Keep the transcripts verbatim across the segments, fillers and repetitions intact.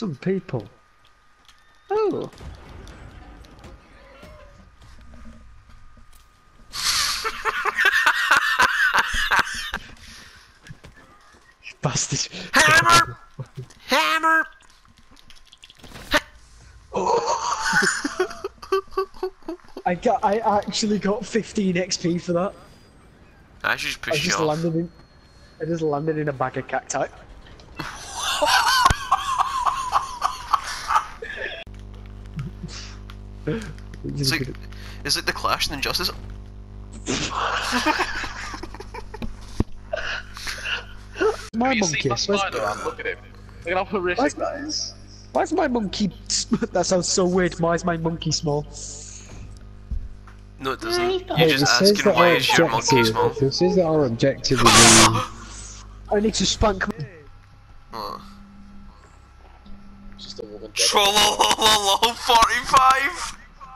Some people. Oh. Bastard. Hammer! Hammer! I got. I actually got fifteen X P for that. I should just I push you just off. landed in. I just landed in a bag of cacti. It's like, it's like the Clash and Injustice. My You monkey. see my Where's, Spider-Man? Look at him. Look at how horrific that is. why's my monkey? That sounds so weird. Why is my monkey small? No, it doesn't. Hey, You're Hey, just it says asking that why our is your monkey small. objective- It says that our objective is in... I need to spank. Oh. It's just a woman dead. Trollolololo forty-five!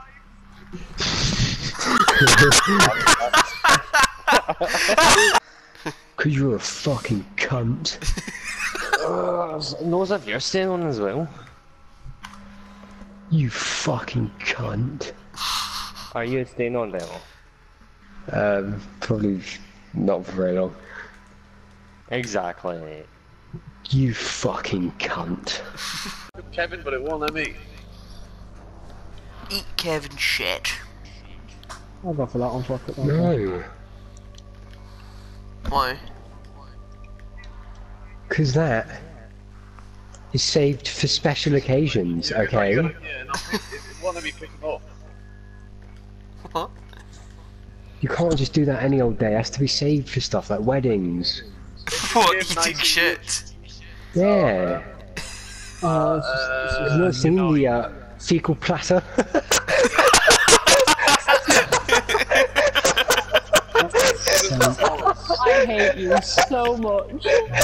Cause you're a fucking cunt. Uh, knows if you're staying on as well. You fucking cunt. Are you staying on then? Um, probably not for very long. Exactly. You fucking cunt. Kevin, but it won't let me. Eat Kevin shit. I'll go for that one. Fuck it. No. Why? Cause that is saved for special occasions, okay? Yeah, no, it, it won't let me pick him up. What? You can't just do that any old day, it has to be saved for stuff like weddings. What? Give Eating nineteen shit? Yeah. Uh, Have you not seen the uh, fecal platter? I hate you so much.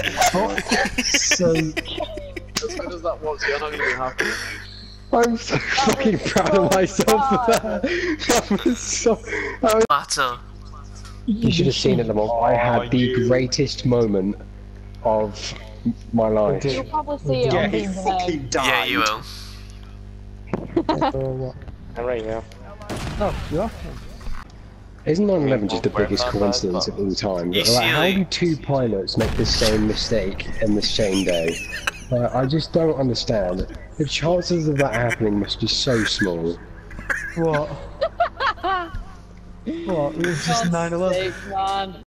so As soon as that works, you're not going to be happy. I'm so fucking proud of myself for that. That was so... That was... Platter. You should have seen it, Lamont. I had the greatest moment of my life. You'll probably see it yeah, on he Beam fucking died. Yeah, you will. I'm right here. Oh, you are? Isn't nine eleven just the biggest coincidence of all time? You Like, see, how like- do two pilots make the same mistake in the same day? Like, I just don't understand. The chances of that happening must be so small. What? What? It was just nine eleven. Man.